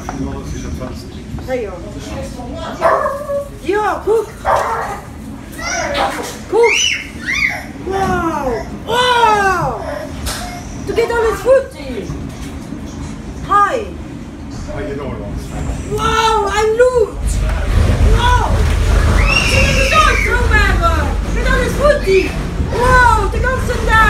Hey, ja. Ja, guck! Guck! Wow! Wow! Du geht alles Futti! Hi! Wow, ein Loot! Wow! Sie sind gesund, Rumere! Geht alles Futti! Wow, den ganzen Tag!